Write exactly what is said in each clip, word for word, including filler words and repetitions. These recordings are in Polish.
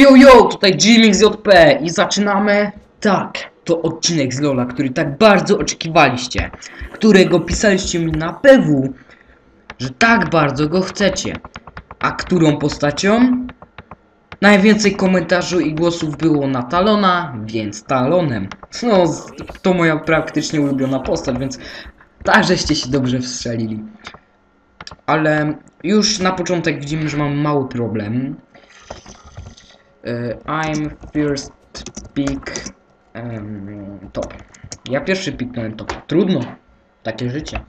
Yo, yo, tutaj Gmix J P i zaczynamy. Tak, to odcinek z Lola, który tak bardzo oczekiwaliście, którego pisaliście mi na P W, że tak bardzo go chcecie. A którą postacią? Najwięcej komentarzy i głosów było na Talona, więc Talonem. No, to moja praktycznie ulubiona postać, więc tak żeście się dobrze wstrzelili. Ale już na początek widzimy, że mam mały problem. Uh, I'm first pick um, top. Ja pierwszy piknąłem top. Trudno. Takie życie.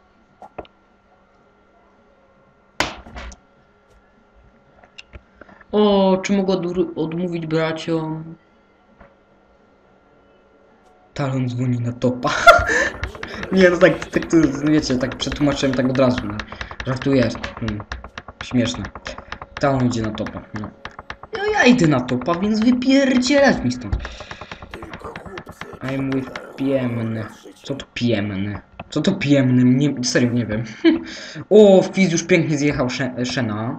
O, czy mogę od odmówić braciom? Talon dzwoni na topa. Nie, no tak, tak to, wiecie, tak przetłumaczyłem tak od razu. No. Żartuję. Hmm. Śmieszne. Talon idzie na topa. No. No ja idę na topa, więc wypierdzielać mi stąd. I'm with piemny. Co to piemny? Co to piemny? Nie, serio nie wiem. O, Fizz już pięknie zjechał Shena.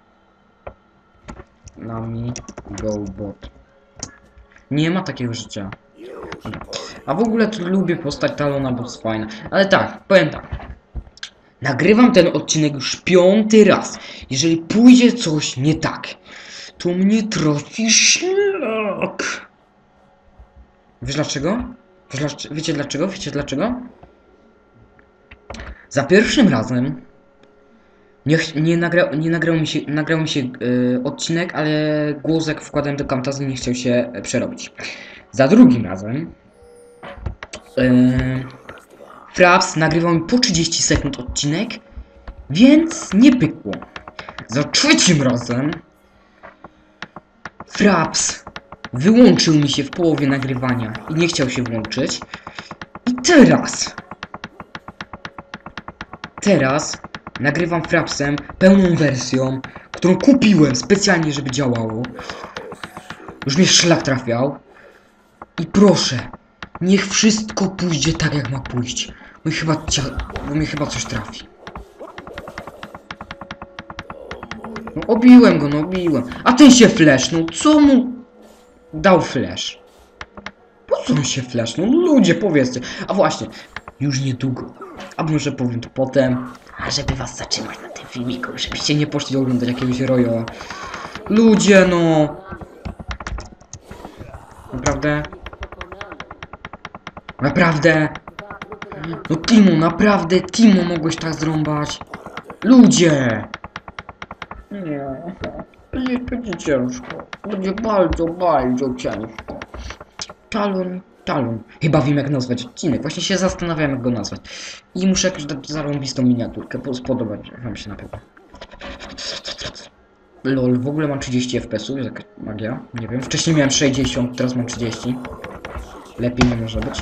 Nami go bot. Nie ma takiego życia. A w ogóle to lubię postać Talona, bo jest fajna. Ale tak, powiem tak. Nagrywam ten odcinek już piąty raz. Jeżeli pójdzie coś nie tak, to mnie trafi szlak. Wiesz dlaczego? Wiesz dlaczego? Wiecie dlaczego? Wiecie dlaczego? Za pierwszym razem nie, nie, nagra, nie nagrał mi się, nagrał mi się yy, odcinek, ale głos jak wkładałem do Camtasia nie chciał się yy, przerobić. Za drugim razem yy, Fraps nagrywał mi po trzydzieści sekund odcinek, więc nie pykło. Za trzecim razem Fraps wyłączył mi się w połowie nagrywania i nie chciał się włączyć. I teraz Teraz nagrywam Frapsem pełną wersją, którą kupiłem specjalnie, żeby działało. Już mnie szlak trafiał. I proszę, niech wszystko pójdzie tak, jak ma pójść. Bo mi chyba, bo mi chyba coś trafi. No obiłem go, no obiłem. A ten się flashnął. Co mu dał flash? Po co on się flashnął? No ludzie, powiedzcie. A właśnie, już niedługo. A może powiem to potem. A żeby was zatrzymać na tym filmiku, żebyście nie poszli oglądać jakiegoś rojo. Ludzie, no. Naprawdę? Naprawdę? No Timo, naprawdę Timo mogłeś tak zrąbać? Ludzie! Nie. Będzie, będzie ciężko. Będzie bardzo, bardzo ciężko. Talon. Talon. Chyba wiem jak nazwać odcinek. Właśnie się zastanawiam jak go nazwać. I muszę jakoś dać zarąbistą miniaturkę. Spodobać wam się na pewno. Lol, w ogóle mam trzydzieści F P S ów. Jest jakaś magia. Nie wiem. Wcześniej miałem sześćdziesiąt, teraz mam trzydzieści. Lepiej nie może być.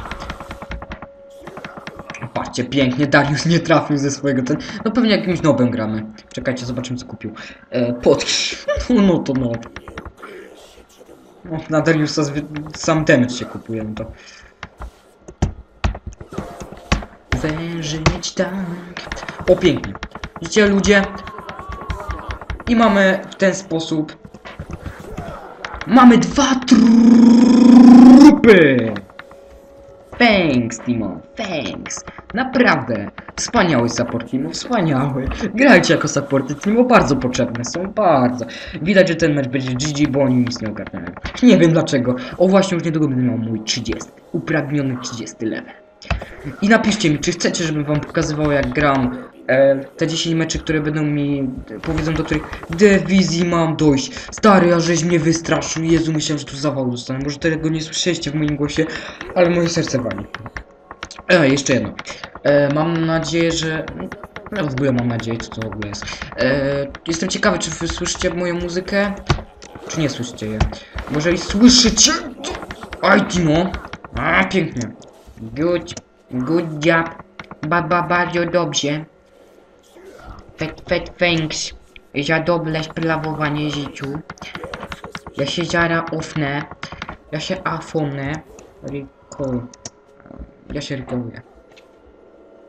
Patrzcie, pięknie. Darius nie trafił ze swojego ten. No pewnie jakimś nobem gramy. Czekajcie, zobaczymy co kupił. E, potki. No to no. No, na Dariusa sam damage się kupuje, no to... Wężyć tak... O, pięknie. Widzicie, ludzie? I mamy w ten sposób... Mamy dwa trupy! Thanks, Timo, thanks. Naprawdę. Wspaniały support Timo, wspaniały. Grajcie jako supporty Timo, bardzo potrzebne są, bardzo. Widać, że ten mecz będzie G G, bo oni nic nie ogarniają. Nie wiem dlaczego. O właśnie, już niedługo będę miał mój trzydziesty. Upragniony trzydziesty level. I napiszcie mi, czy chcecie, żebym wam pokazywał jak gram e, te dziesięć meczy, które będą mi, powiedzą do których dywizji mam dojść. Stary, a żeś mnie wystraszył. Jezu, myślałem, że tu zawał dostanę. Może tego nie słyszeliście w moim głosie, ale moje serce wali. E, jeszcze jedno. E, mam nadzieję, że... No w ogóle mam nadzieję, co to w ogóle jest. E, jestem ciekawy, czy wy słyszycie moją muzykę, czy nie słyszycie je. Bo jeżeli słyszycie, to... Aj, Timo. A, pięknie. Good, good job. Baba, bardzo dobrze. Fat, fat, thanks. Za dobre sprawowanie życiu. Ja się zara ofnę. Ja się afonę. Recall. Ja się rekolluję.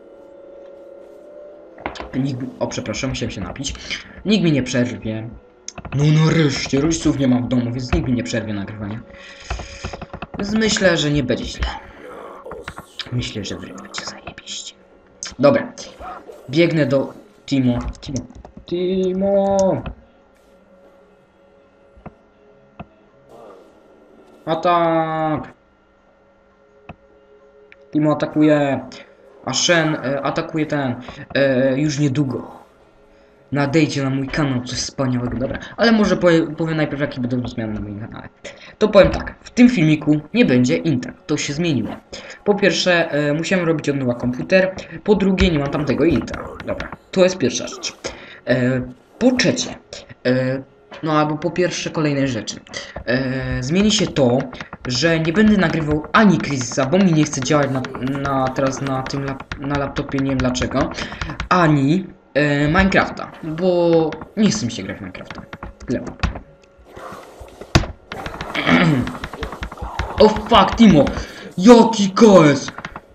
Nikt... O, przepraszam, musiałem się napić. Nikt mi nie przerwie. No nareszcie, rodziców nie mam w domu, więc nikt mi nie przerwie nagrywania. Więc myślę, że nie będzie źle. Myślę, że wy będzie zajebiście. Dobra. Biegnę do Timo. Timo. Timo. Atak. Timo atakuje. A Shen e, atakuje ten. E, już niedługo. Nadejdzie na mój kanał coś wspaniałego, dobra. Ale może powiem, powiem najpierw, jakie będą zmiany na moim kanale. To powiem tak, w tym filmiku nie będzie intro, to się zmieniło. Po pierwsze, e, musiałem robić od nowa komputer, po drugie, nie mam tamtego intra. Dobra, to jest pierwsza rzecz. E, po trzecie, e, no albo po pierwsze, kolejne rzeczy. E, zmieni się to, że nie będę nagrywał ani Crisisa, bo mi nie chce działać na, na, teraz na tym lap, na laptopie, nie wiem dlaczego, ani e, Minecrafta, bo nie chcę mi się grać w Minecrafta. Tyle. O fuck, Timo! Jaki K S?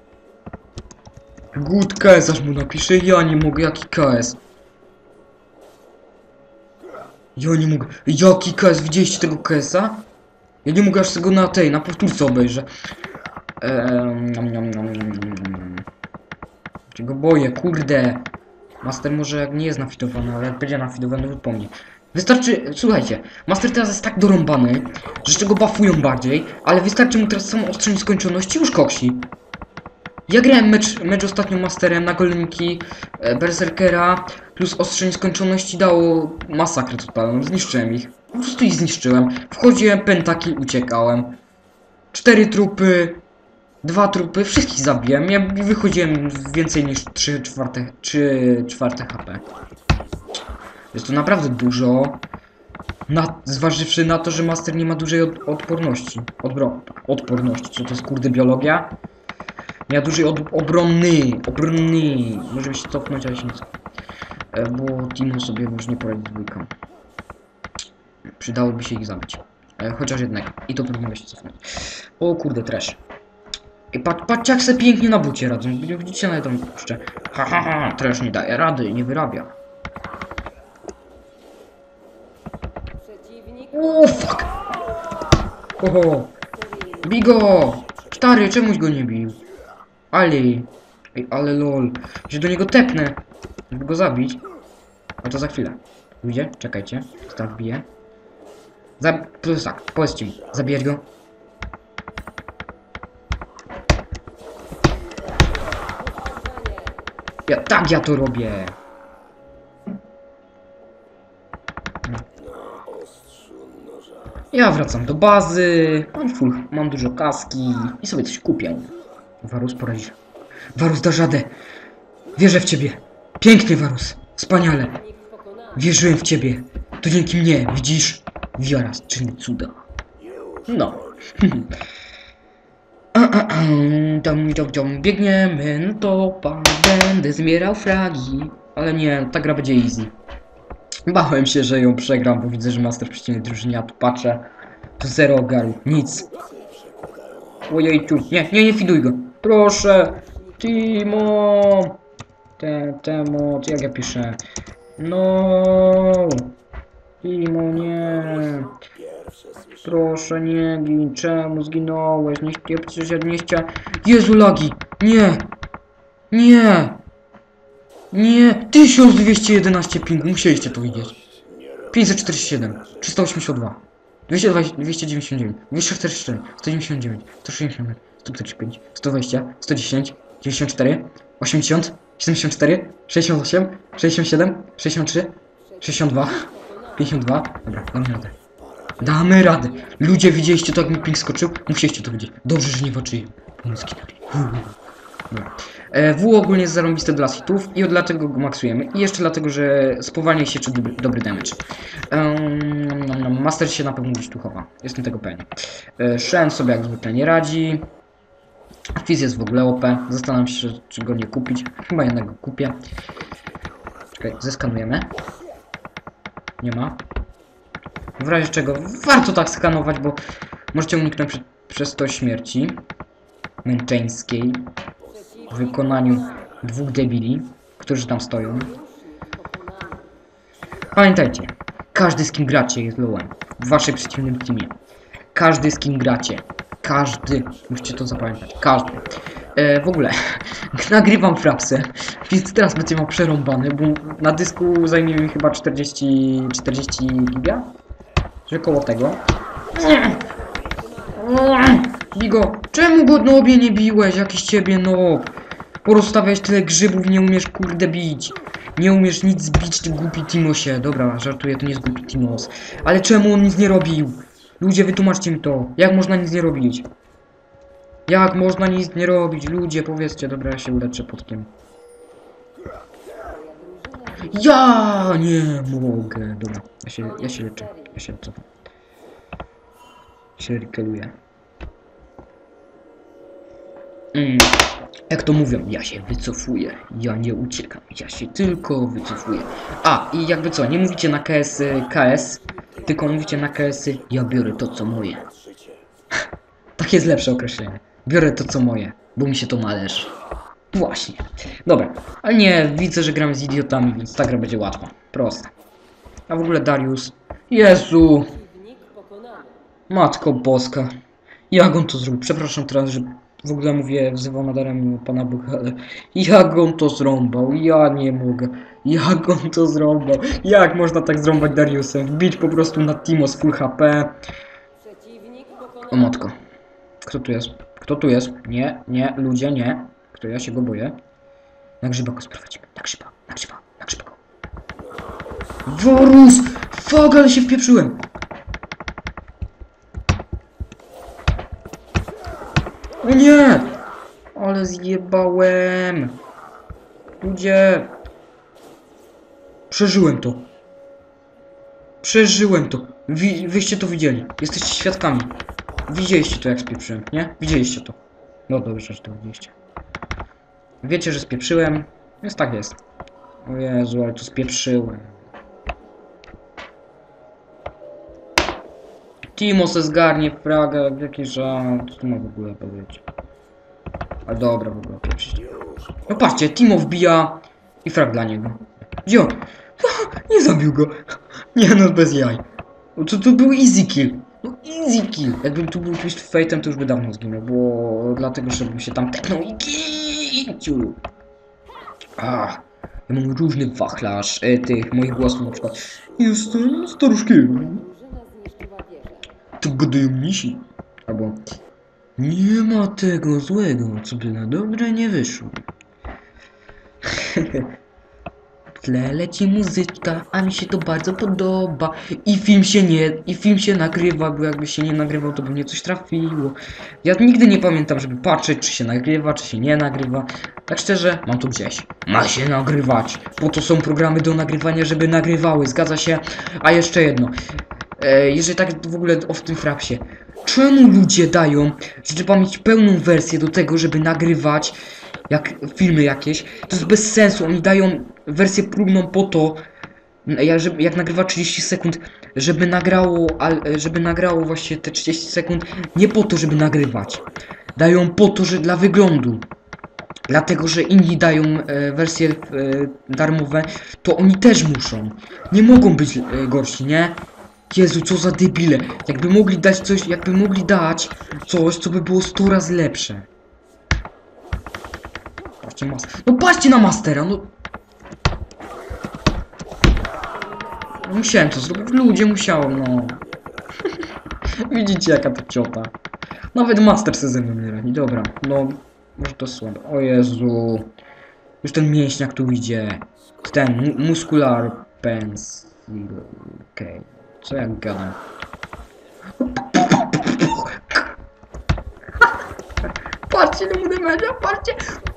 Good K S, aż mu napiszę, ja nie mogę, jaki K S? Ja nie mogę, jaki K S, widzieliście tego K S-a? Ja nie mogę aż tego na tej, na powtórce obejrzę. Eee, Czego boję, kurde. Master może jak nie jest nafidowany, ale jak będzie nafidowany, to po mnie. Wystarczy, słuchajcie, Master teraz jest tak dorąbany, że jeszcze go buffują bardziej, ale wystarczy mu teraz samo ostrzeń skończoności, już koksi. Ja grałem mecz, mecz ostatnio Masterem na golemiki e, Berserkera, plus ostrzeń skończoności dało masakrę totalną, zniszczyłem ich. Po prostu ich zniszczyłem. Wchodziłem, pentakil, uciekałem. Cztery trupy, dwa trupy, wszystkich zabiłem. Ja wychodziłem więcej niż trzy czwarte H P. Jest to naprawdę dużo. Na, zważywszy na to, że Master nie ma dużej od, odporności. Odbro, odporności, co to jest kurde biologia? Nie ma dużej od, obronny, obronny. Możemy się cofnąć, ale się nie cofnąć. E, bo Timo sobie już nie poradzi z dwójką. Przydałoby się ich zabić. E, chociaż jednego. I to powinno się cofnąć. O kurde, trash. I pat, patrzcie jak se pięknie na bucie radzą. Widzicie na tą puszczę. Ha ha ha, trash nie daje rady, nie wyrabia. O fuck! Oho! Bigo! Stary, czemuś go nie bił? Ali! Ej, ale lol. Że do niego tepnę, żeby go zabić. A to za chwilę. Ujdzie? Czekajcie. Start bije. Zab... Plus tak, powiedzcie mi. Zabijać go? Ja, tak ja to robię. No. Ja wracam do bazy. Mam full, mam dużo kaski i sobie coś kupię. Varus poradzisz. Varus da radę. Wierzę w ciebie. Piękny Varus. Wspaniale. Wierzyłem w ciebie. To dzięki mnie, widzisz? Wiara czyni cuda. No. Tam, tam, tam, biegniemy, no to pan będę zbierał fragi. Ale nie, ta gra będzie easy. Bałem się, że ją przegram, bo widzę, że Master w przeciwnej drużynie, a tu patrzę. To zero ogaru, nic. Ojej, tu. Nie, nie, nie fiduj go. Proszę. Timo. Te, temo, jak ja piszę? No. Timo, nie. Proszę, nie gin. Czemu zginąłeś? Nie chciałem, przecież ja nie chciałem. Jezu, lagi. Nie. Nie. Nie. tysiąc dwieście jedenaście pingu. Musieliście to widzieć. pięćset czterdzieści siedem. trzysta osiemdziesiąt dwa. dwieście dwadzieścia, dwieście dziewięćdziesiąt dziewięć. dwieście czterdzieści cztery. sto dziewięćdziesiąt dziewięć. sto sześćdziesiąt pięć. sto czterdzieści pięć. sto dwadzieścia. sto dziesięć. dziewięćdziesiąt cztery. osiemdziesiąt. siedemdziesiąt cztery. sześćdziesiąt osiem. sześćdziesiąt siedem. sześćdziesiąt trzy. sześćdziesiąt dwa. pięćdziesiąt dwa. Dobra, damy radę. Damy radę. Ludzie, widzieliście to, jak mi ping skoczył? Musieliście to widzieć. Dobrze, że nie walczyli. Pomysł e, W ogólnie jest zarąbiste dla hitów i dlatego go maksujemy. I jeszcze dlatego, że spowalnia się czy dobry, dobry damage. Um, Master się na pewno gdzieś tu chowa. Jestem tego pewien. E, Shen sobie jak zwykle nie radzi. Fizz jest w ogóle O P. Zastanawiam się, czy go nie kupić. Chyba jednego kupię. Czekaj, zeskanujemy. Nie ma. W razie czego warto tak skanować, bo możecie uniknąć przed, przez to śmierci męczeńskiej w wykonaniu dwóch debili, którzy tam stoją. Pamiętajcie, Każdy z kim gracie jest lowem. W waszej przeciwnym teamie. Każdy z kim gracie. Każdy. Musicie to zapamiętać. Każdy. E, w ogóle. Nagrywam frapsę. Więc teraz będzie miał przerąbane, bo na dysku zajmie mi chyba czterdzieści giga. Że koło tego. Bigo, czemu go nobie nie biłeś? Jakiś ciebie nob. Porozstawiałeś tyle grzybów, nie umiesz kurde bić. Nie umiesz nic zbić, ty głupi Timosie. Dobra, żartuję, to nie jest głupi Timos. Ale czemu on nic nie robił? Ludzie, wytłumaczcie mi to. Jak można nic nie robić? Jak można nic nie robić? Ludzie, powiedzcie. Dobra, ja się uleczę podkiem. Ja nie mogę. Dobra, ja się, ja się leczę. Ja się cofam. Się rikeluję. Mm. Jak to mówią, ja się wycofuję, ja nie uciekam, ja się tylko wycofuję. A, i jakby co, nie mówicie na K S, K S, tylko mówicie na K S, ja biorę to co moje. Tak jest lepsze określenie. Biorę to co moje, bo mi się to należy. Właśnie. Dobra, ale nie, widzę, że gram z idiotami, więc ta gra będzie łatwa. Prosta. A w ogóle Darius. Jezu! Matko Boska. Jak on to zrobił? Przepraszam teraz, że w ogóle mówię, wzywam nadaremnie Pana Boga, ale jak on to zrąbał? Ja nie mogę. Jak on to zrąbał? Jak można tak zrąbać Dariusem? Wbić po prostu na Timos full H P. O matko. Kto tu jest? Kto tu jest? Nie, nie, ludzie, nie. Kto, ja się go boję. Na grzyba go sprowadzimy. Na grzyba, na grzyba, na grzyba go. Worus! Fuck, ale się wpieprzyłem. O nie! Ale zjebałem. Ludzie. Przeżyłem to. Przeżyłem to. Wi wyście to widzieli. Jesteście świadkami. Widzieliście to, jak spieprzyłem, nie? Widzieliście to. No dobrze, że to widzieliście. Wiecie, że spieprzyłem. Więc tak jest. O Jezu, ale to spieprzyłem. Timo se zgarnie fraga, jaki żart. Co ma w ogóle powiedzieć? Ale dobra, w ogóle pieprzyć. No patrzcie, Timo wbija i frag dla niego. Gdzie on? Nie zabił go. Nie no, bez jaj. No to, to był easy kill. No easy kill. Jakbym tu był twist fate'em, to już by dawno zginął, bo dlatego, żebym się tam tepnął i giciu. Ah, ja mam różny wachlarz e, tych moich głosów, na przykład. Jestem staruszkiem. To gadają misi. Albo nie ma tego złego, co by na dobre nie wyszło. W tle leci muzyczka, a mi się to bardzo podoba. I film się nie, i film się nagrywa, bo jakby się nie nagrywał, to by mnie coś trafiło. Ja nigdy nie pamiętam, żeby patrzeć, czy się nagrywa, czy się nie nagrywa. Tak szczerze, mam to gdzieś. Ma się nagrywać. Po to są programy do nagrywania, żeby nagrywały, zgadza się? A jeszcze jedno. E, jeżeli tak w ogóle o w tym frapsie. Czemu ludzie dają, że trzeba mieć pełną wersję do tego, żeby nagrywać jak filmy jakieś? To jest bez sensu. Oni dają wersję próbną po to, jak, jak nagrywa trzydzieści sekund, żeby nagrało, żeby nagrało właśnie te trzydzieści sekund, nie po to, żeby nagrywać. Dają po to, że dla wyglądu. Dlatego, że inni dają e, wersje e, darmowe, to oni też muszą. Nie mogą być e, gorsi, nie? Jezu, co za debile. Jakby mogli dać coś, jakby mogli dać coś, co by było sto razy lepsze. Patrzcie, master. No patrzcie na mastera, no. Musiałem to zrobić. Ludzie, musiałem, no. Widzicie, jaka to ciota. Nawet master se ze mną nie radzi. Dobra, no. Może to słabe. O Jezu. Już ten mięśniak tu idzie. Ten mu muscular pencil. Okej. Okay. Co ja gadam? Patrzcie na mój media, patrzcie!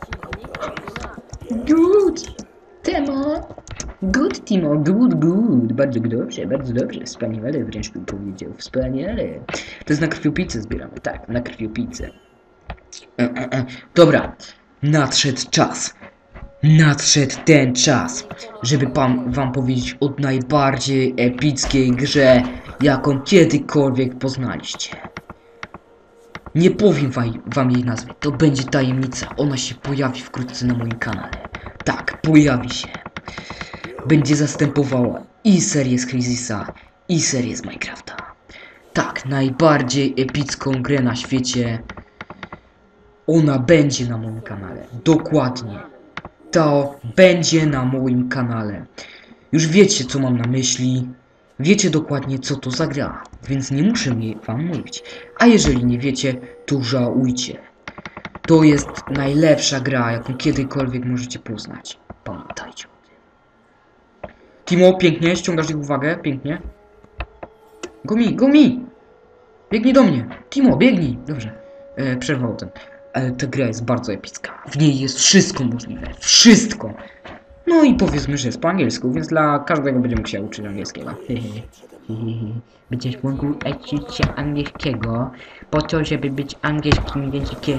Good! Timo! Good, Timo, good, good. Bardzo dobrze, bardzo dobrze. Wspaniale, wręcz bym powiedział. Wspaniale. To jest na krwiopijce zbieramy. Tak, na krwiopijce. E, e, e. Dobra. Nadszedł czas. Nadszedł ten czas, żeby pan wam powiedzieć o najbardziej epickiej grze, jaką kiedykolwiek poznaliście. Nie powiem wam, wam jej nazwy, to będzie tajemnica, ona się pojawi wkrótce na moim kanale. Tak, pojawi się. Będzie zastępowała i serię z Crazysa, i serię z Minecrafta. Tak, najbardziej epicką grę na świecie. Ona będzie na moim kanale. Dokładnie. To będzie na moim kanale. Już wiecie, co mam na myśli. Wiecie dokładnie, co to za gra. Więc nie muszę mi wam mówić. A jeżeli nie wiecie, to żałujcie. To jest najlepsza gra, jaką kiedykolwiek możecie poznać. Pamiętajcie o tym. Timo, pięknie. Ściągasz ich uwagę. Pięknie. Go mi, go mi! Biegnij do mnie. Timo, biegnij. Dobrze. E, przerwał ten. Ale ta gra jest bardzo epicka. W niej jest wszystko możliwe. Wszystko. No i powiedzmy, że jest po angielsku, więc dla każdego będzie mógł się uczyć angielskiego. Będziesz mógł uczyć się angielskiego po to, żeby być angielskim językiem.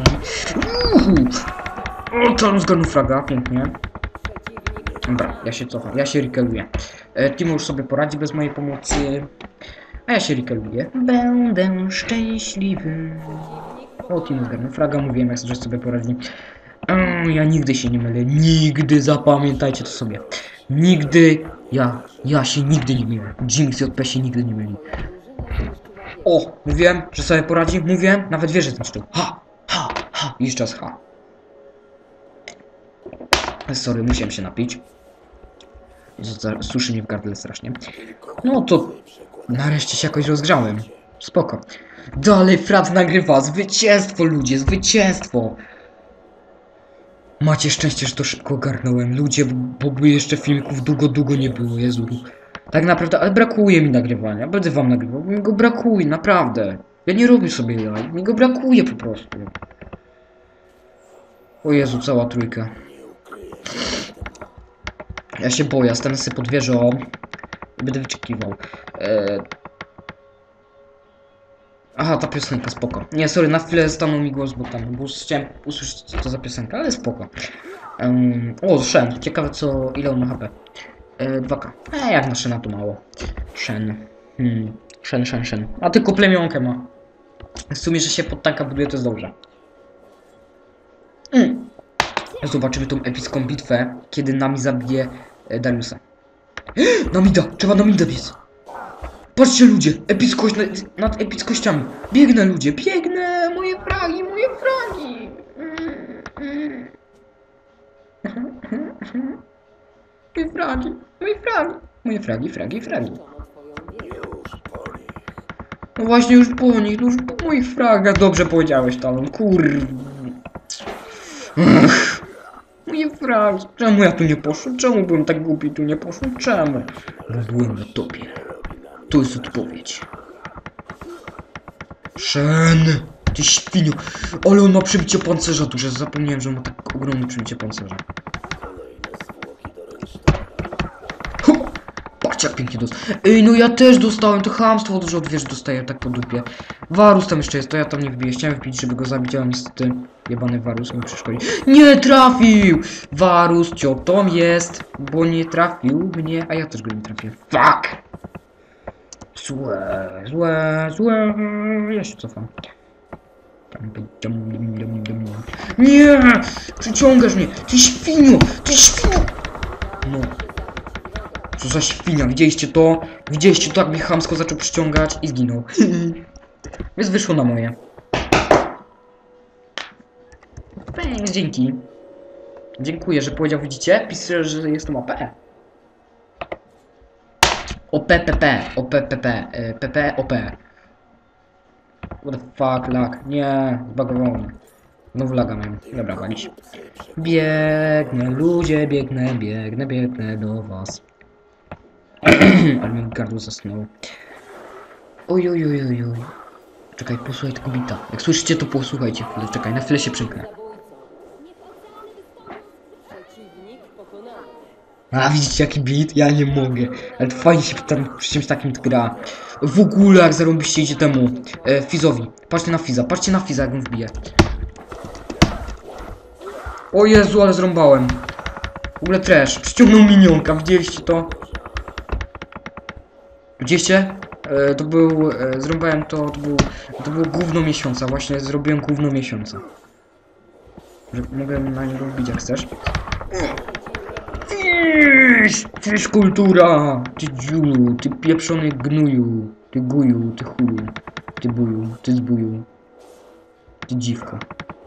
O, tam zgarnął fraga, pięknie. Dobra, ja się cofam, ja się rikeluję. E, Timo już sobie poradzi bez mojej pomocy. A ja się rikeluję. Będę szczęśliwy. O, Timo zgarnął fraga, mówiłem, jak że sobie poradzi. Um, ja nigdy się nie mylę, nigdy, zapamiętajcie to sobie. Nigdy, ja, ja się nigdy nie mylę. Jinx J P się nigdy nie myli. O, mówiłem, że sobie poradzi, mówiłem, nawet wierzę zniszczył. Ha, ha, ha, jeszcze raz ha. Sorry, musiałem się napić. Suszy mnie w gardle strasznie. No to nareszcie się jakoś rozgrzałem. Spoko. Dalej Frat nagrywa, zwycięstwo ludzie, zwycięstwo. Macie szczęście, że to szybko ogarnąłem. Ludzie, bo by jeszcze filmików długo, długo nie było, Jezu. Tak naprawdę, ale brakuje mi nagrywania. Będę wam nagrywał, mi go brakuje, naprawdę. Ja nie robię sobie jaj, mi go brakuje po prostu. O Jezu, cała trójka. Ja się boję, stanę sobie pod wieżą i będę wyczekiwał. Eee... Aha, ta piosenka, spoko. Nie, sorry, na chwilę stanął mi głos, bo tam, bo chciałem usłyszeć, co to za piosenka, ale spoko. Um, o, Shen, ciekawe co, ile on ma H P. E, dwa K. E, jak na Shena to mało. Shen. Hmm. Shen, Shen, Shen. A tylko plemionkę ma. W sumie, że się pod tanka buduje, to jest dobrze. Mm. Zobaczymy tą epicką bitwę, kiedy nami zabije e, Dariusa. Namida! Trzeba Namida biec! Patrzcie ludzie! Epickość nad, nad epickościami! Biegnę ludzie! Biegnę! Moje fragi! Moje fragi! Moje fragi! Moje fragi! Moje fragi, fragi, fragi! No właśnie już po nich, już po moich fragach. Dobrze powiedziałeś, Talon. Kur... Moje fragi! Czemu ja tu nie poszłem? Czemu byłem tak głupi tu nie poszłem? Czemu? Bo byłem na topie. To jest odpowiedź. Shen! Ty świniu! Ale on ma przebicie pancerza duże. Zapomniałem, że on ma tak ogromne przebicie pancerza. Hop! Patrzcie, jak pięknie dostał. Ej, no ja też dostałem. To chamstwo, że od wieży dostaję tak po dupie. Varus tam jeszcze jest, to ja tam nie wbiję. Chciałem wbić, żeby go zabić, ale niestety jebany Varus mi przeszkodzi. Nie trafił! Varus ciotą jest, bo nie trafił mnie, a ja też go nie trafiłem. Fuck! Złe, złe, złe. Ja się cofam. Nie! Przyciągasz mnie! Ty świniu! Ty świniu! No. Co za świnia? Widzieliście to? Widzieliście to, jak mnie chamsko zaczął przyciągać i zginął. Więc wyszło na moje. Thanks, dzięki. Dziękuję, że powiedział, widzicie? Pisze, że jestem O P. O P P P, O P P P, P P O P. What the fuck, lag. Nie, zbagowało mnie. Znowu laga miałem. Dobra, walić. Biegnę, ludzie, biegnę, biegnę, biegnę do was. Ale mi gardło zasnęło. Oj, oj, oj, oj, oj. Czekaj, posłuchaj tego bita. Jak słyszycie, to posłuchajcie chwilę. Czekaj, na chwilę się przymknę. A widzicie jaki beat? Ja nie mogę. Ale fajnie się tam przy czymś takim gra. W ogóle jak zarąbiście idzie temu e, Fizowi. Patrzcie na Fiza, patrzcie na Fiza jak on wbije. O Jezu, ale zrąbałem. W ogóle trash. Przyciągnął minionka, widzieliście to? Widzieliście? E, to był, e, zrąbałem to, to był, to było gówno miesiąca. Właśnie zrobiłem gówno miesiąca. Że mogę na niego wbić jak chcesz. Czyż kultura! Ty dziulu, ty pieprzony gnuju, ty guju, ty chuju, ty buju, ty zbuju, ty dziwko.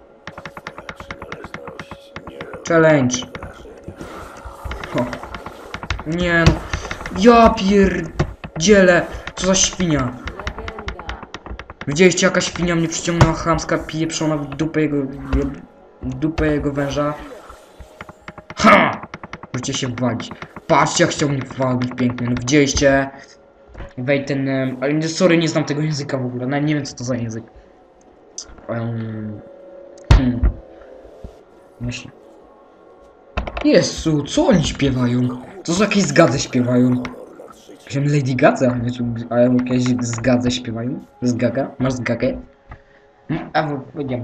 Challenge. O. Nie no. Ja pierdzielę. Co za świnia. Widzieliście, jaka świnia mnie przyciągnęła, chamska, pieprzona w dupę jego... w dupę jego węża. Ha! Możecie się walić. Patrzcie, jak chciał mnie walić pięknie. No widzieliście? Wejdź ten... Um, ale sorry, nie znam tego języka w ogóle. Nawet nie wiem, co to za język. Um, hmm. Myślę. Jezu, co oni śpiewają? To są jakieś zgadze śpiewają. Myślałem Lady Gadze, nie czy ale jakieś zgadze śpiewają? Zgaga? Masz zgagę? A powiedziałem,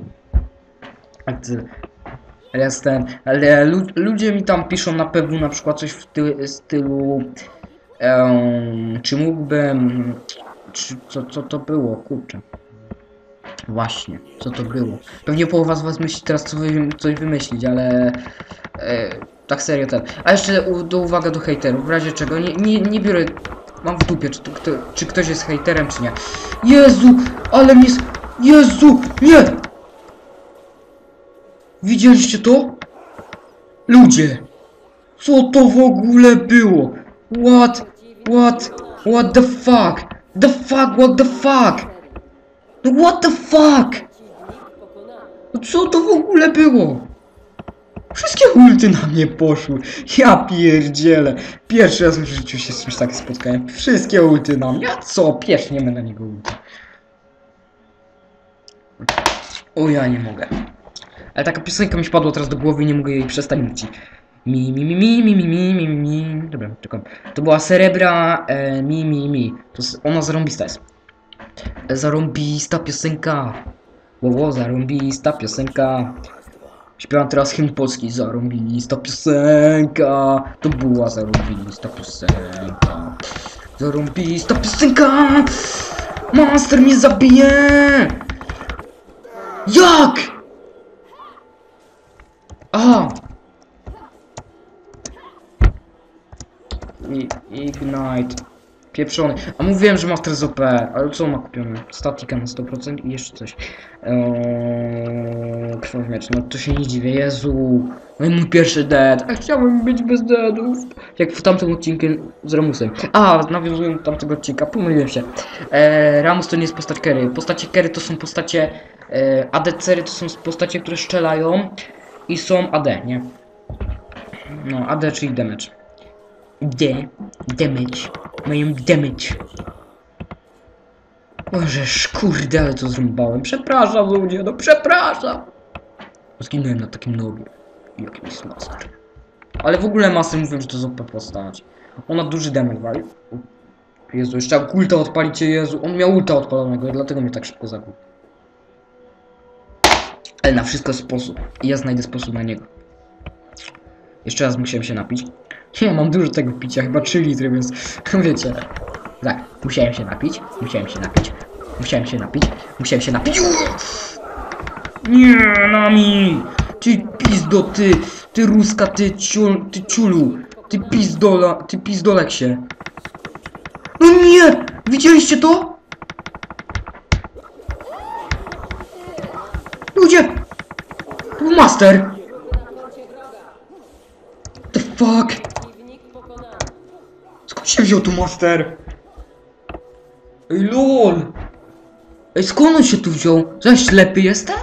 ale jest ten, ale lu ludzie mi tam piszą na P W na przykład coś w ty stylu um, czy mógłbym, czy co, co to było, kurczę. Właśnie, co to było. Pewnie połowa z was myśli teraz co wy, coś wymyślić, ale e, tak serio ten. A jeszcze u, do uwaga do hejterów, w razie czego nie, nie, nie biorę, mam w dupie, czy, to, kto, czy ktoś jest hejterem, czy nie. Jezu, ale mnie... Jezu, nie! Widzieliście to? Ludzie! Co to w ogóle było? What? What? What the fuck? The fuck? What the fuck? No what the fuck? No co to w ogóle było? Wszystkie ulty na mnie poszły. Ja pierdzielę. Pierwszy raz w życiu się z czymś takim spotkałem. Wszystkie ulty na mnie. A co? Pieszniemy na niego ulty. O, ja nie mogę. Ale taka piosenka mi spadła teraz do głowy i nie mogę jej przestać mówić. Mi, mi, mi, mi, mi, mi, mi, mi, mi. Dobra, czekam. To była Cerebra e, mi, mi, mi. To ona zarąbista jest. Zarąbista piosenka. Łowo, zarąbista piosenka. Śpiewam teraz hymn polski. Zarąbista piosenka. To była zarąbista piosenka. Zarąbista piosenka. Monster mnie zabije. Jak? Aha. I, Ignite. Pieprzony. A mówiłem, że Master z O P, ale co on ma kupione? Statika na sto procent i jeszcze coś. Eee, krwawy miecz. No to się nie dziwię. Jezu. No i mój pierwszy dead. A chciałbym być bez deadów. Jak w tamtym odcinku z Ramusem. A, nawiązuję do tamtego odcinka. Pomyliłem się. Eee, Ramus to nie jest postać carry. Postacie carry to są postacie... E, A D C to są postacie, które strzelają. I są A D, nie? No, A D czyli damage. D. Damage. Mają damage. Bożeż, kurde, ale to zrąbałem. Przepraszam ludzie, no przepraszam. Zginąłem na takim nobie. Jakim jest Master. Ale w ogóle Master mówią, że to jest O P postać. Ona duży damage wali. Jezu, jeszcze jak ulta odpalicie, Jezu. On miał ulta odpalonego i dlatego mnie tak szybko zabił. Ale na wszystko sposób. I ja znajdę sposób na niego. Jeszcze raz musiałem się napić. Ja mam dużo tego picia, chyba trzy litry, więc wiecie. Tak, musiałem się napić, musiałem się napić, musiałem się napić, musiałem się napić. Nie, Nami! Ty pizdo, ty, ty ruska, ty ciul, ty ciulu, ty pizdola, ty pizdolek się. No nie! Widzieliście to? Ludzie! To był Master! The fuck? Skąd się wziął tu Master? Ej lol! Ej, skąd on się tu wziął? Co, ja ślepy jestem?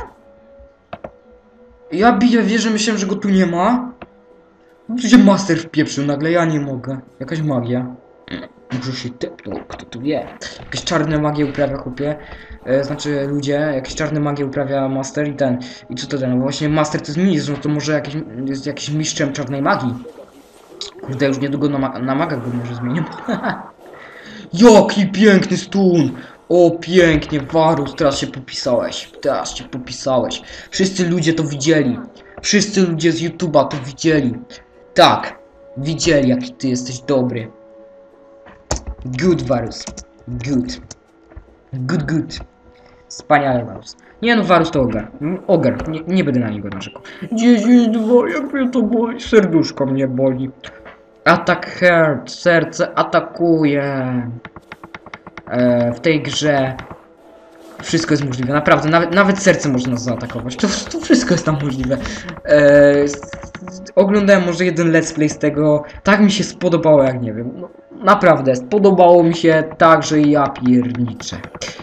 Ja biję, wierzę, myślałem, że go tu nie ma. Tu się Master wpieprzył nagle, ja nie mogę. Jakaś magia. Może się tepnął, kto tu wie. Jakieś czarne magie uprawia chłopie. E, znaczy ludzie, jakieś czarne magie uprawia Master i ten. I co to ten? No właśnie Master to jest mistrz, no to może jakiś, jest jakiś mistrzem czarnej magii. Kurde, już niedługo na, ma na magach go może zmienię. Jaki piękny stun! O, pięknie, Varus, teraz się popisałeś. Teraz się popisałeś. Wszyscy ludzie to widzieli. Wszyscy ludzie z YouTube'a to widzieli. Tak, widzieli, jaki ty jesteś dobry. Good, Varus. Good. Good, good. Wspaniale, Varus. Nie no, Varus to ogar. Ogar, nie, nie będę na niego narzekał. dziesięć dwa, jak mnie to boli, serduszko mnie boli. Atak heart, serce atakuje. E, w tej grze wszystko jest możliwe, naprawdę, nawet, nawet serce można zaatakować, to, to wszystko jest tam możliwe. E, oglądałem może jeden let's play z tego, tak mi się spodobało, jak nie wiem, no, naprawdę, spodobało mi się tak, że ja pierniczę.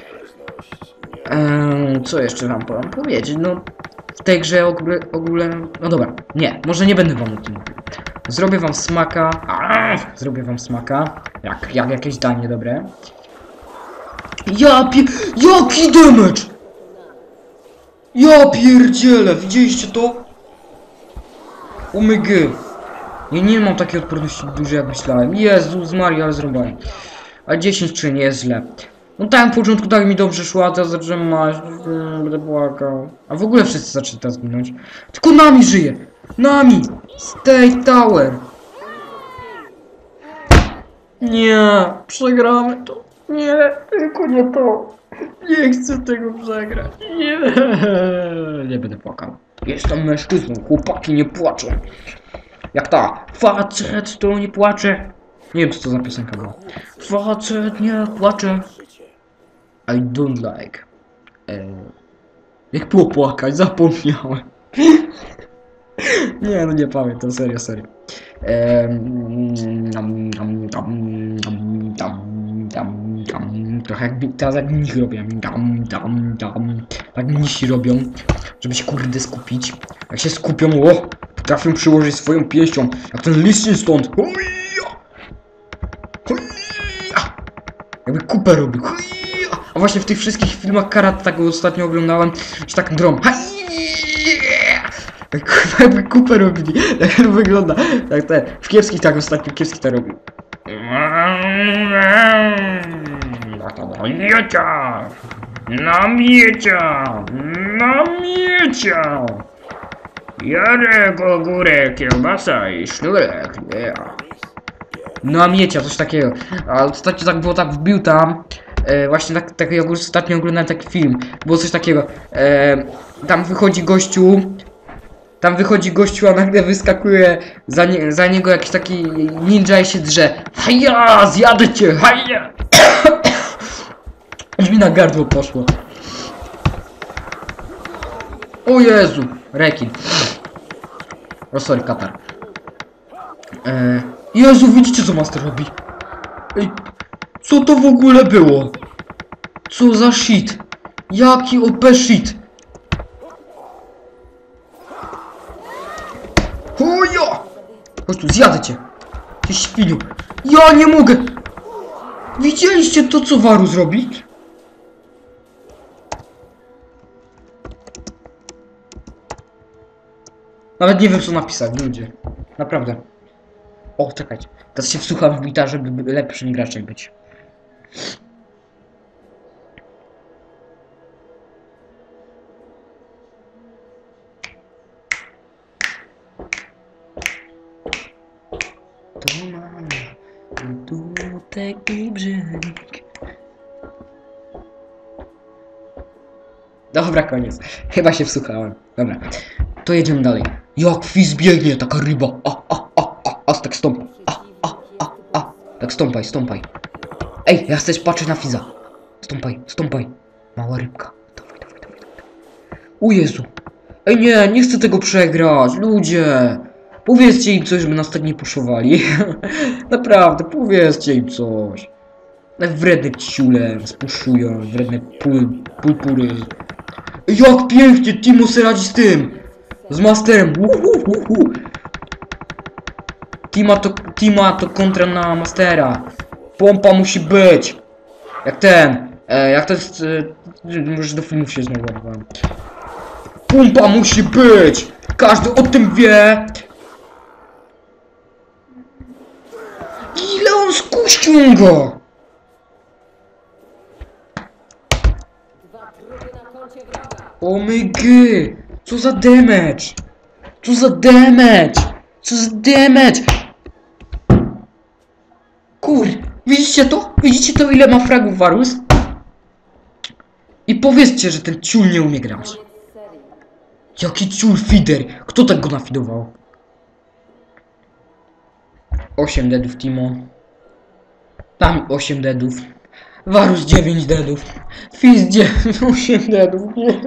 E, co jeszcze wam powiem powiedzieć, no w tej grze ogóle, ogóle, no dobra, nie, może nie będę wam o tym mówił. Zrobię wam smaka, Aaaa, zrobię wam smaka, jak, jak jakieś danie dobre. Ja pie... Jaki damage! Ja pierdzielę, widzieliście to? Omega. Ja nie mam takiej odporności dużej, jak myślałem. Jezus Maria, ale zrobiłem. A dziesięć czy nie jest źle. No tam na początku tak mi dobrze szło, a teraz zacząłem maść. Będę płakał. A w ogóle wszyscy zaczęli teraz zginąć. Tylko nami żyje! Nami! State Tower! Nie, przegramy to. Nie, tylko nie to. Nie chcę tego przegrać. Nie. Nie będę płakał. Jestem mężczyzną, chłopaki nie płaczą. Jak ta, facet to nie płacze. Nie wiem co to za piosenka była. Facet nie płacze. I don't like. Eee, jak było płakać, zapomniałem. Nie, no nie pamiętam, serio, serio. Eee, trochę jak teraz jak mnich robią. Dam, dam, dam. Tak mnisi robią, żeby się kurde skupić. Jak się skupią, o, potrafią przyłożyć swoją pięścią. Jak ten listin stąd. Jakby kupę robił. A właśnie w tych wszystkich filmach karate, tak ostatnio oglądałem, że tak drom. Jakby kupę robili. Jak to wygląda. Tak te, w kiepskich tak ostatnio kiepskich tak robił. Na miecia! Na miecia! Na miecia! Jarek, ogórek, kiełbasa i sznurek, yeah. Na miecia, coś takiego. A ostatnio tak było, tak wbił tam. E, właśnie tak, tak jak ostatnio oglądałem taki film. Było coś takiego. E, tam wychodzi gościu. Tam wychodzi gościu, a nagle wyskakuje za, nie, za niego jakiś taki ninja i się drze. Haja, zjadę cię, haja! Aż mi na gardło poszło. O Jezu, rekin. O sorry, katar. E, Jezu, widzicie co master robi? Ej, co to w ogóle było? Co za shit? Jaki O P shit? Oja! Chodź tu, zjadę cię. Ty świniu. Ja nie mogę. Widzieliście to, co Varus robi? Nawet nie wiem, co napisać, ludzie. Naprawdę. O, czekajcie. Teraz się wsłucham w bita, żeby lepszym graczem być. To mamy Dudek i brzeg. Dobra, koniec. Chyba się wsłuchałem. Dobra. To jedziemy dalej. Jak Fizz biegnie, taka ryba. A, a, a, a, a, tak stąpa. A, a, a, a. Tak stąpaj, stąpaj. Ej, ja chcę patrzeć na Fizza. Stąpaj, stąpaj. Mała rybka. Dawaj, dawaj, dawaj, dawaj. O Jezu. Ej, nie, nie chcę tego przegrać. Ludzie. Powiedzcie im coś, żeby nas tak nie puszowali. Naprawdę, powiedzcie im coś. Wredne ciule spuszują, wredne pul, pulpury. Jak pięknie Timo se radzi z tym! Z Masterem! Uhuhuhu. Tima to, Tima to kontra na Mastera. Pompa musi być! Jak ten, e, jak to jest... E, może do filmów się znowu ładowałem. Pompa musi być! Każdy o tym wie! Ile on skuścił go! O my god! Co za damage! Co za damage! Co za damage! Kur... Widzicie to? Widzicie to, ile ma fragów Varus? I powiedzcie, że ten ciul nie umie grać. Jaki ciul feeder? Kto tak go nafidował? osiem deadów, Timo. Tam osiem deadów. Varus dziewięć deadów. Fizz dziewięć, osiem deadów.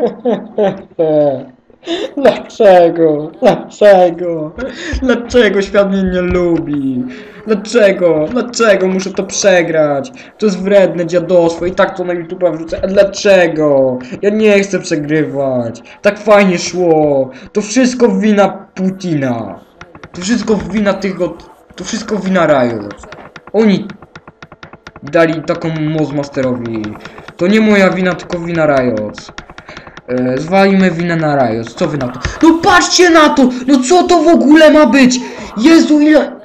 Dlaczego? Dlaczego? Dlaczego świat mnie nie lubi? Dlaczego? Dlaczego muszę to przegrać? To jest wredne dziadostwo i tak to na YouTube wrzucę. A dlaczego? Ja nie chcę przegrywać. Tak fajnie szło. To wszystko wina Putina. To wszystko wina tego... To wszystko wina Riot. Oni dali taką moc Masterowi. To nie moja wina, tylko wina Riot. E, zwalimy winę na Riot. Co wy na to? No patrzcie na to! No co to w ogóle ma być? Jezu, ile...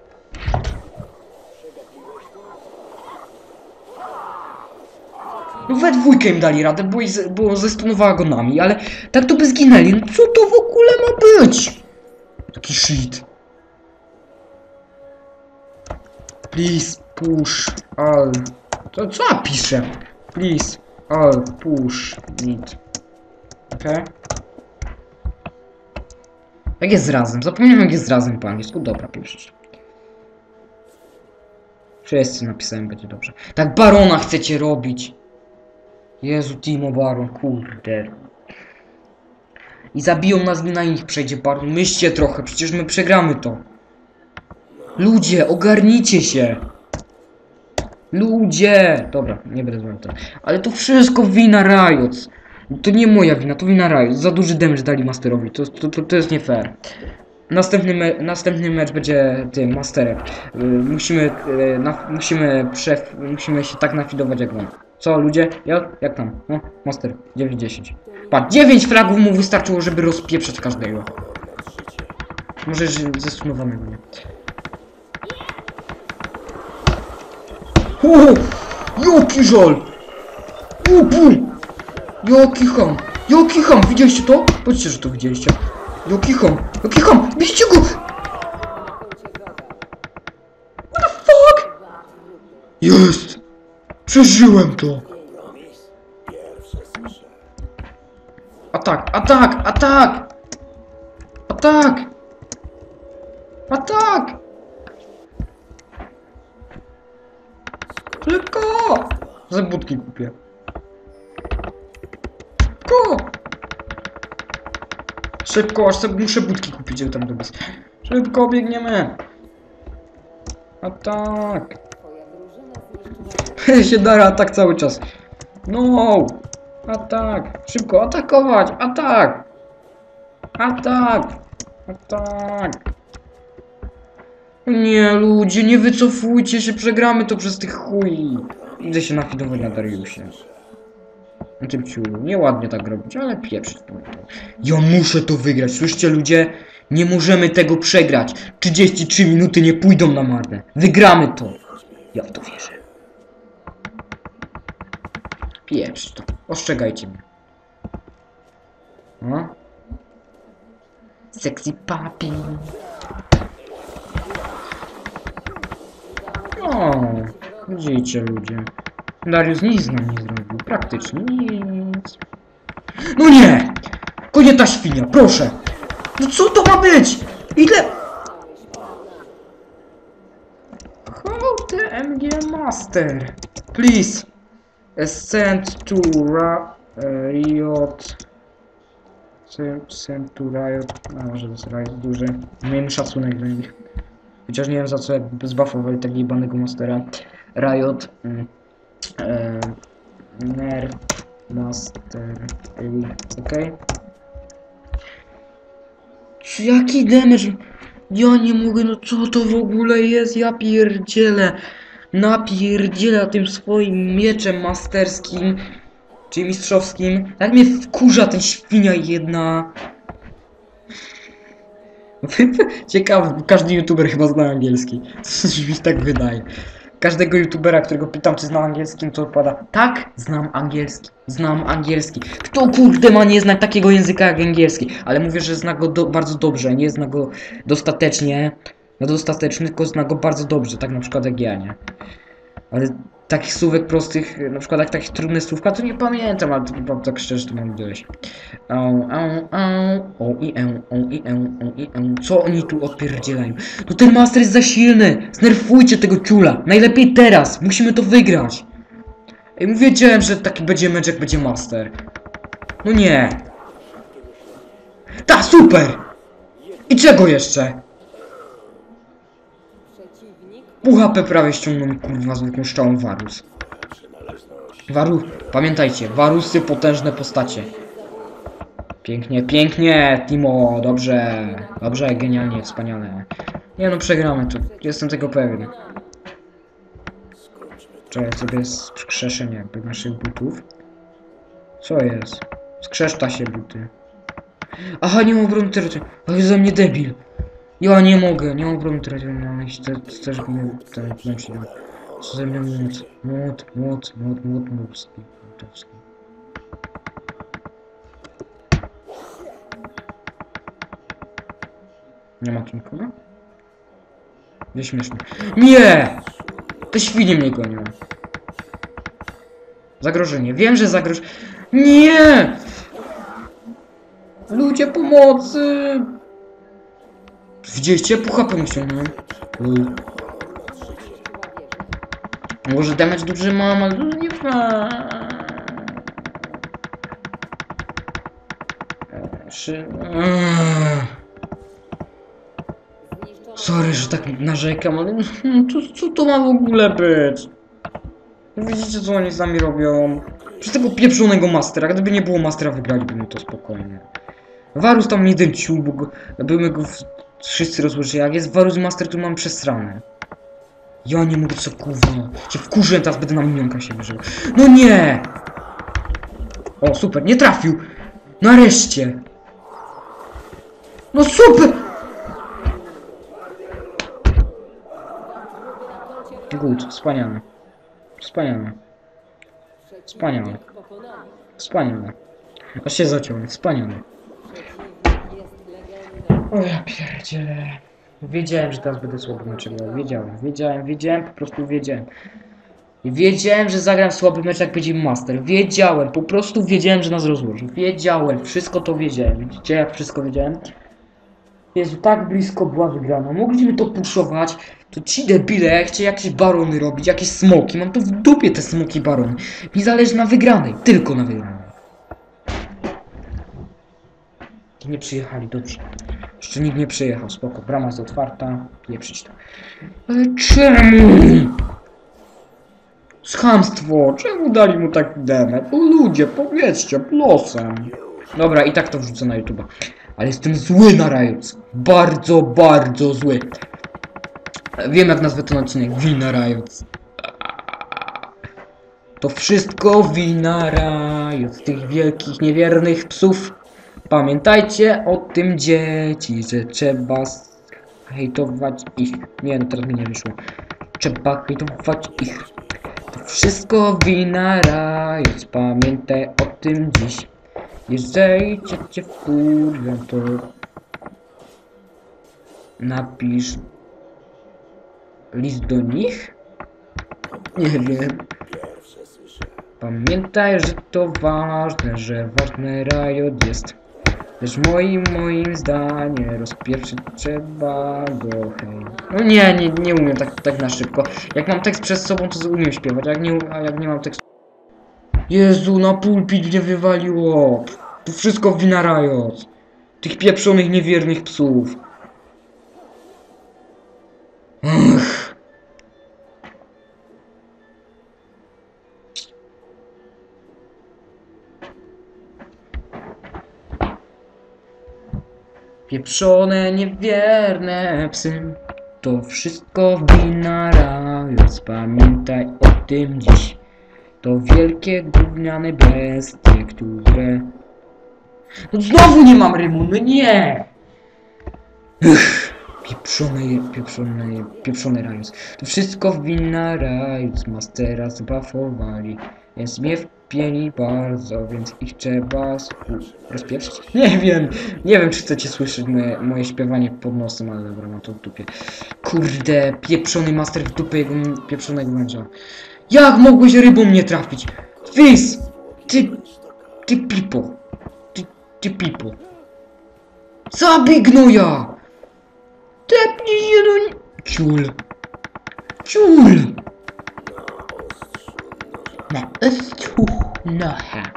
No we dwójkę im dali radę, bo, bo zestunowała go nami, ale tak to by zginęli. No co to w ogóle ma być? Taki shit. Please push all. To co ja piszę? Please all push mid. Okej. Okay. Jak jest z razem? Zapomniałem jak jest z razem po angielsku. Dobra, piszesz. Wszyscy napisałem, będzie dobrze. Tak barona chcecie robić. Jezu, Timo Baron, kurde. I zabiją nas, na nich przejdzie baron. Myślcie trochę, przecież my przegramy to. Ludzie, ogarnijcie się. Ludzie. Dobra, nie będę zwalał to. Ale to wszystko wina Riot. To nie moja wina, to wina Riot. Za duży damage dali Masterowi. To, to, to, to jest nie fair. Następny, me następny mecz będzie tym Masterem. Yy, musimy, yy, na musimy, przef musimy się tak nafidować jak on. Co ludzie? Ja? Jak tam? No, Master. dziewięć dziesięć. Patrz, dziewięć fragów mu wystarczyło, żeby rozpieprzeć każdego. Może zestunowanego, nie? O! Jaki żal! O, ból! Jaki ham! Jaki ham! Widzieliście to? Powiedzcie, że to widzieliście. Jaki ham! Jaki ham! Bijcie go! What the fuck? Jest! Przeżyłem to! Atak! Atak! Atak! Atak! Atak! Szybko! Za budki kupię. Szybko! Szybko, aż sobie muszę budki kupić, żeby tam dobiec. Szybko, biegniemy! Atak! się dara atak cały czas. No! Atak! Szybko, atakować! Atak! Atak! Atak! Nie, ludzie, nie wycofujcie się, przegramy to przez tych chuj. Idę się nafidować na Dariusie. Na tym ciulu. Nieładnie tak robić, ale pieprzyć to. Ja muszę to wygrać, słyszycie ludzie? Nie możemy tego przegrać. trzydzieści trzy minuty nie pójdą na marne. Wygramy to. Ja w to wierzę. Pieprzyć to. Ostrzegajcie mnie. No. Sexy papi. O, widzicie ludzie. Darius nic nam nie zrobił. Praktycznie nic. No nie! Konie ta świnia, proszę! No co to ma być? Ile? How the M G Master? Please. Send to Ra Riot. Send to Riot. A może to jest Riot duży. Miejmy szacunek do nich. Chociaż nie wiem za co jakby zbuffowali tak jebanego Mastera. Riot. Mm, e, Nerf. Master. Okej. Czy jaki damage? Ja nie mogę, no co to w ogóle jest? Ja pierdzielę. Napierdzielę tym swoim mieczem masterskim. Czyli mistrzowskim. Tak mnie wkurza ten świnia jedna. Ciekawe, każdy youtuber chyba zna angielski. Coś mi tak wydaje. Każdego youtubera, którego pytam, czy zna angielski, to odpowiada: tak, znam angielski, znam angielski. Kto kurde ma nie znać takiego języka jak angielski? Ale mówię, że zna go do, bardzo dobrze, nie zna go dostatecznie, no dostateczny, tylko zna go bardzo dobrze, tak na przykład jak ja, nie? Ale takich słówek prostych, na przykład jak takich trudnych słówka, to nie pamiętam, ale to, tak szczerze to mam gdzieś. O, o, o, o i e, o i e, o i e. Co oni tu odpierdzielają? No ten master jest za silny! Znerfujcie tego ciula! Najlepiej teraz! Musimy to wygrać! Ej, wiedziałem, że taki będzie mecz, jak będzie master. No nie! Ta, super! I czego jeszcze? Pół H P prawie ściągnął mi kurwa zwykłą szczałą Varus. Varus, pamiętajcie, Varusy potężne postacie. Pięknie, pięknie, Timo, dobrze, dobrze, genialnie, wspaniale. Nie no, przegramy to, jestem tego pewien. Czekaj sobie skrzeszenie jakby naszych butów. Co jest? Skrzeszta się buty. Aha, nie mam obrony terytorialnej. Ale za mnie debil. Ja nie mogę, nie mam obrony terytorialnej. Też mnie ten mąż da. Co ze mnie młot? Młot, młot, młot, młot, młotowski. Młotowski. Nie ma tu nikogo? Nie śmieszne. Nie! Te świnie mnie gonią. Zagrożenie. Wiem, że zagrożenie. Nie! Ludzie pomocy! Widzieliście? Pół H P mu ściągnąłem. Może damage duży mam, ale duży nie ma. Sorry, że tak narzekam, ale co, co to ma w ogóle być? Widzicie, co oni z nami robią? Przez tego pieprzonego mastera. Gdyby nie było mastera, wygralibyśmy to spokojnie. Varus tam jeden ciul, bo go, byśmy go w, wszyscy rozłożyli. Jak jest Varus master, to mam przesrane. Ja nie mogę, co kurwa. Się wkurzę, teraz będę na minionka się wyżył. No nie! O, super, nie trafił! Nareszcie! No super! Good, wspaniale. Wspaniale. Wspaniale. Wspaniale. Aż się zaciąłem, wspaniale. O ja pierdzielę. Wiedziałem, że teraz będę słaby mecz grał. Wiedziałem, wiedziałem, wiedziałem, po prostu wiedziałem. I wiedziałem, że zagram słaby mecz, jak będzie master. Wiedziałem, po prostu wiedziałem, że nas rozłoży. Wiedziałem, wszystko to wiedziałem. Widzicie, jak wszystko wiedziałem? Jezu, tak blisko była wygrana. Mogliśmy to puszować. To ci debile chcieli jakieś barony robić, jakieś smoki. Mam to w dupie, te smoki barony. Mi zależy na wygranej, tylko na wygranej. Nie przyjechali, dobrze. Jeszcze nikt nie przyjechał, spoko. Brama jest otwarta, pieprzyć to. Ale czemu? Chamstwo, czemu dali mu taki demet? O ludzie, powiedzcie, losem. Dobra, i tak to wrzucę na YouTube'a. Ale jestem zły na Riot. Bardzo, bardzo zły. Wiem, jak nazwę ten odcinek. Wina Riot. To wszystko wina Riot. Tych wielkich, niewiernych psów. Pamiętajcie o tym, dzieci, że trzeba hejtować ich. Nie, no teraz mi nie wyszło. Trzeba hejtować ich. To wszystko wina Riot. Pamiętaj o tym dziś. Jeżeli cię, cię wkurwią, to napisz list do nich? Nie wiem. Pamiętaj, że to ważne, że ważny Riot jest. Lecz moim, moim zdaniem rozpieprzyć trzeba go, hej. No nie, nie, nie umiem tak, tak na szybko. Jak mam tekst przed sobą, to umiem śpiewać, a jak nie, a jak nie mam tekstu... Jezu, na pulpit mnie wywaliło. To wszystko wina Riot. Tych pieprzonych, niewiernych psów. Ach. Pieprzone, niewierne psy. To wszystko wina Riot. Pamiętaj o tym dziś. To wielkie gówniane bestie, które... No znowu nie mam rymu, no nie! Ech, pieprzone, pieprzone, pieprzone Riot. To wszystko wina Riot. Mastera zbafowali. Więc mnie wpieli bardzo, więc ich trzeba rozpieprzyć. Nie wiem, nie wiem, czy chcecie słyszeć moje, moje śpiewanie pod nosem, ale dobra, mam to w dupie. Kurde, pieprzony master w dupie jego pieprzonego męża. Jak mogłeś rybą mnie trafić? Fizz! Ty... Ty pipo. Ty... Ty pipo. Zabij gnoja! Tepnij się do... Ciul. Ciul! No,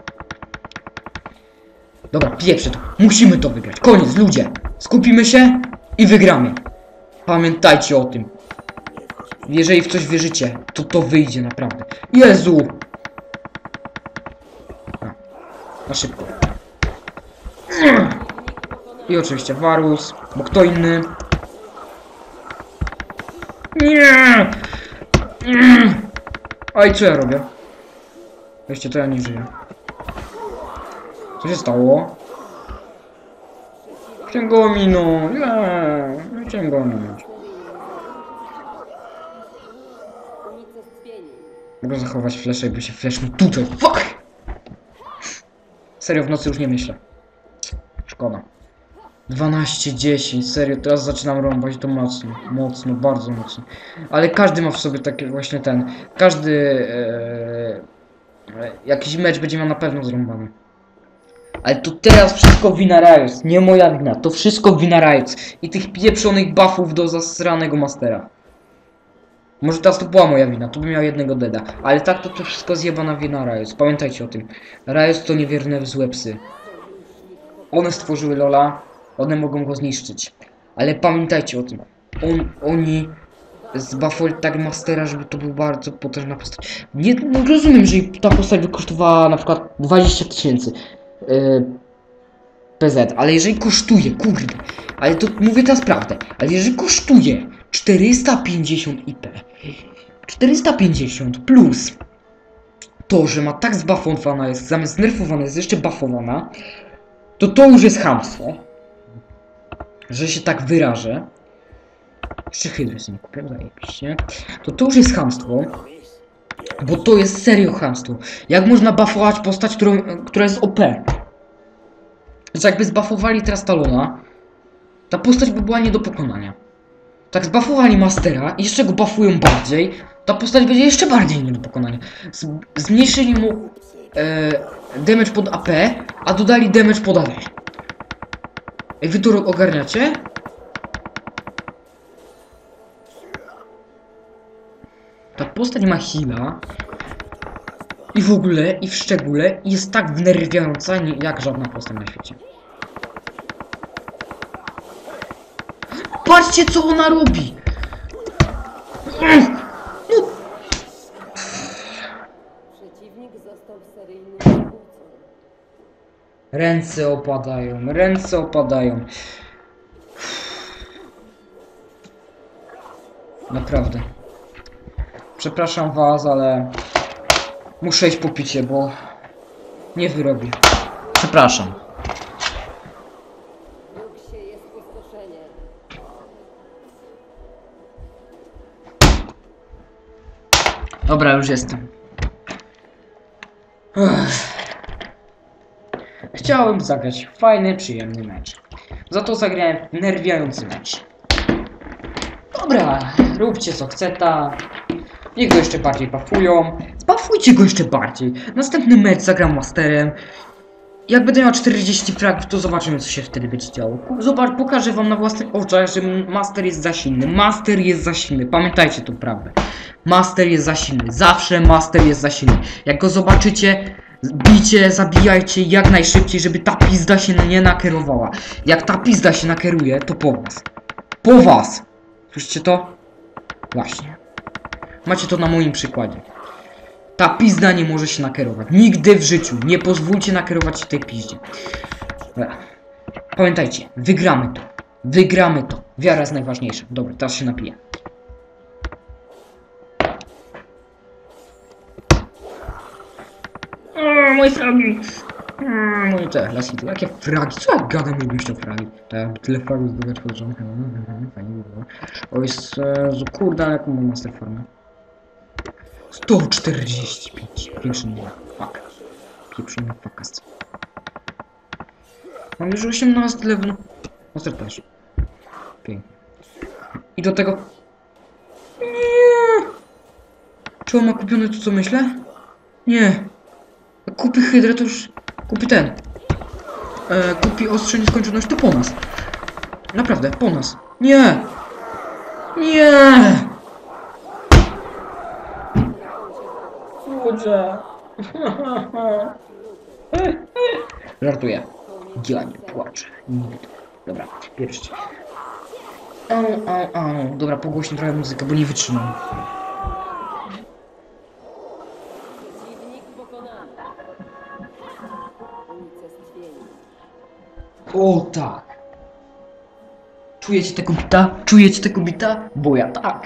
dobra, pieprzę to. Musimy to wygrać. Koniec, ludzie. Skupimy się i wygramy. Pamiętajcie o tym. Jeżeli w coś wierzycie, to to wyjdzie naprawdę. Jezu! A, na szybko. I oczywiście Varus, bo kto inny? Nie! Oj, co ja robię? Weźcie, to ja nie żyję. Co się stało? Chciałem go ominąć. Nie, chciałem go ominąć. Mogę zachować flesze, jakby się fleszmy tutaj. Fuck! Serio, w nocy już nie myślę. Szkoda. dwanaście dziesięć, serio, teraz zaczynam rąbać to mocno, mocno, bardzo mocno. Ale każdy ma w sobie taki właśnie ten, każdy e, e, jakiś mecz będzie miał na pewno zrąbany. Ale to teraz wszystko wina Riot, nie moja wina, to wszystko wina Riot i tych pieprzonych buffów do zasranego Mastera. Może teraz to była moja wina, to bym miał jednego deda, ale tak to to wszystko zjebana wina Riot, pamiętajcie o tym. Riot to niewierne złe psy. One stworzyły Lola. One mogą go zniszczyć. Ale pamiętajcie o tym. On, oni zbuffowali tak Mastera, żeby to był bardzo potężna postać. Nie no, rozumiem, że ta postać by kosztowała na przykład dwadzieścia tysięcy yy, P Z, ale jeżeli kosztuje, kurde, ale to mówię teraz prawdę, ale jeżeli kosztuje czterysta pięćdziesiąt I P, czterysta pięćdziesiąt plus to, że ma tak zbuffowana jest, zamiast nerfowana jest jeszcze buffowana, to to już jest chamstwo. Że się tak wyrażę. Jeszcze hydry sobie kupię, zajebiście. To to już jest chamstwo. Bo to jest serio chamstwo. Jak można buffować postać, którą, która jest O P? Że jakby zbuffowali teraz Talona, ta postać by była nie do pokonania. Tak zbuffowali Mastera i jeszcze go buffują bardziej, ta postać będzie jeszcze bardziej nie do pokonania. Z, zmniejszyli mu e, damage pod A P, a dodali damage pod A D. Ej, wy to ogarniacie? Ta postać ma heala. I w ogóle, i w szczególe jest tak wnerwiająca jak żadna postać na świecie. Patrzcie, co ona robi! No. Przeciwnik został seryjnym zabójcą. Ręce opadają, ręce opadają. Naprawdę. Przepraszam was, ale muszę iść po picie, bo nie wyrobię. Przepraszam. Lub się jest pustoszenie. Dobra, już jestem. Uff. Chciałem zagrać fajny, przyjemny mecz. Za to zagrałem nerwiający mecz. Dobra, róbcie co chceta. Niech go jeszcze bardziej buffują. Zbuffujcie go jeszcze bardziej. Następny mecz zagram Masterem. Jak będę miał czterdzieści fragów, to zobaczymy, co się wtedy będzie działo. Zobacz, pokażę wam na własnych oczach, że Master jest za silny. Master jest za silny. Pamiętajcie tą prawdę. Master jest za silny. Zawsze Master jest za silny. Jak go zobaczycie, bijcie, zabijajcie jak najszybciej, żeby ta pizda się nie nakierowała. Jak ta pizda się nakieruje, to po was. Po was! Słyszycie to? Właśnie. Macie to na moim przykładzie. Ta pizda nie może się nakierować. Nigdy w życiu. Nie pozwólcie nakierować się tej pizdzie. Pamiętajcie, wygramy to. Wygramy to. Wiara jest najważniejsza. Dobra, teraz się napiję. O, moje fragi. Mm, moje te, lasity. Jakie fragi? Co ja gadam, nie jeszcze fragi? Tak, tyle fragów zdobyć pod rząd. Fajnie by było. O, jest... Kurde, ale jaką mam master formę? sto czterdzieści pięć. Pieprzony fuck. Pieprzony fuckast. Mam już osiemnaście level. Master też. Pięknie. I do tego... Nie. Czy on ma kupione to, co myślę? Nie. Jak kupi hydrę, to już... Kupi ten. E, kupi ostrze nieskończoność, to po nas. Naprawdę, po nas. Nie! Nie! Ludzie. Żartuję. Ja nie płaczę. Nigdy. Dobra, pierwszy. Au, au, au. Dobra, pogłośnij trochę muzykę, bo nie wytrzymam. Przeciwnik pokonany. Unicestwienie. O tak. Czujecie tego bita? Czujecie tego bita? Bo ja tak.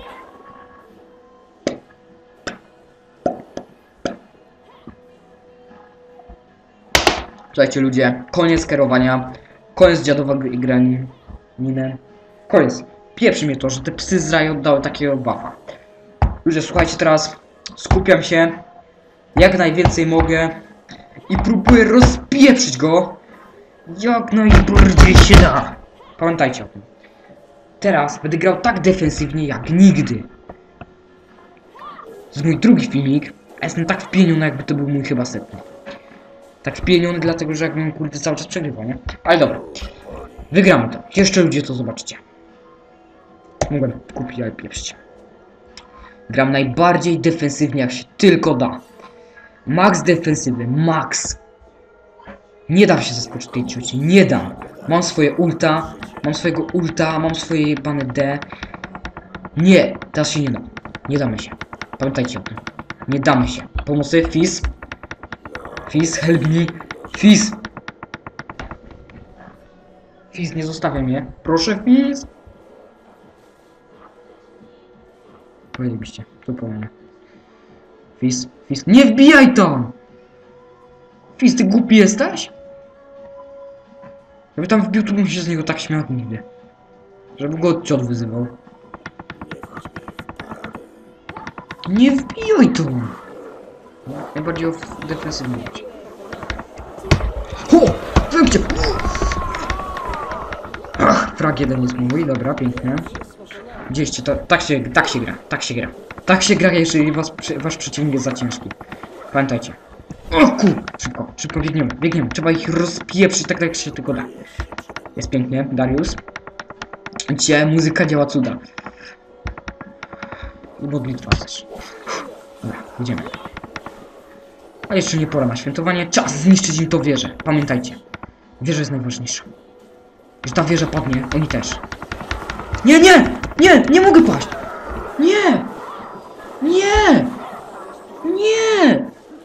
Słuchajcie ludzie, koniec kierowania, koniec dziadowego igraninę, koniec. Pierwszy mnie to, że te psy z raju oddały takiego buffa. Ludzie, słuchajcie, teraz skupiam się jak najwięcej mogę i próbuję rozpieprzyć go jak najbardziej się da. Pamiętajcie o tym. Teraz będę grał tak defensywnie jak nigdy. To jest mój drugi filmik, a jestem tak wpieniony, jakby to był mój chyba setny. Tak wpieniony, dlatego że jakbym kurde cały czas przegrywał, nie? Ale dobra. Wygramy to. Jeszcze ludzie to zobaczycie. Mogłem kupić, ale pieprzcie. Gram najbardziej defensywnie, jak się tylko da. Max defensywy, max. Nie dam się zaskoczyć tej cioci, nie dam. Mam swoje ulta, mam swojego ulta, mam swoje jebane D. Nie, teraz się nie da. Nie damy się. Pamiętajcie o tym. Nie damy się. Pomocy, Fizz. Fizz, help me. Fizz. Fizz, nie zostawiaj mnie. Proszę, Fizz. Pojedziecie, tu po mnie. Fizz, Fizz. Nie wbijaj tam! Fizz, ty głupi jesteś? Jakby tam wbił, to bym się z niego tak śmiał nigdy. Żeby go od ciot wyzywał. Nie wbijaj to! Najbardziej of defensywnie. O! Wyjdzie! Ach, frag jeden jest mój, dobra, pięknie. Gdzieście to, tak się, tak się gra, tak się gra. Tak się gra, jeżeli was, wasz przeciwnik jest za ciężki. Pamiętajcie. O kur... Szybko, szybko biegniemy, biegniemy. Trzeba ich rozpieprzyć tak, jak się tylko da. Jest pięknie, Darius. Dzisiaj muzyka działa cuda. I modlitwa też. Dobra, idziemy. Ale jeszcze nie pora na świętowanie. Czas zniszczyć im to wieżę. Pamiętajcie. Wieża jest najważniejsza. Że ta wieża padnie, oni też. Nie, nie! Nie! Nie mogę paść! Nie! Nie! Nie!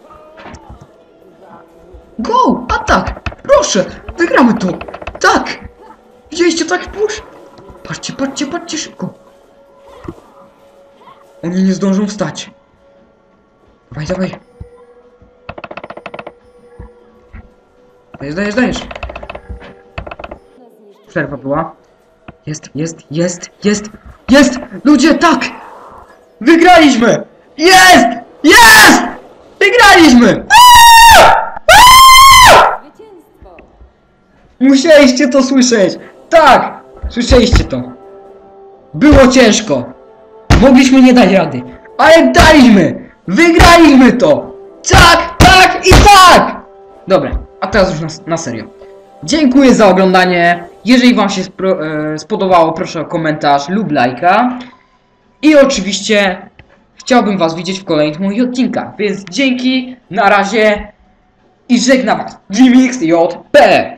Go! Atak! Proszę! Wygramy to! Tak! Widzieliście tak push? Patrzcie, patrzcie, patrzcie szybko! Oni nie zdążą wstać. Dawaj, dawaj! Dajesz, dajesz, dajesz! Przerwa była. Jest, jest, jest, jest, jest! Ludzie, tak! Wygraliśmy! Jest! Jest! Wygraliśmy! Zwycięstwo! Musieliście to słyszeć! Tak! Słyszeliście to! Było ciężko! Mogliśmy nie dać rady! Ale daliśmy! Wygraliśmy to! Tak, tak i tak! Dobra, a teraz już na, na serio. Dziękuję za oglądanie. Jeżeli wam się spro, e, spodobało, proszę o komentarz lub lajka. I oczywiście chciałbym was widzieć w kolejnych moich odcinkach. Więc dzięki, na razie i żegnam was. G M X J P!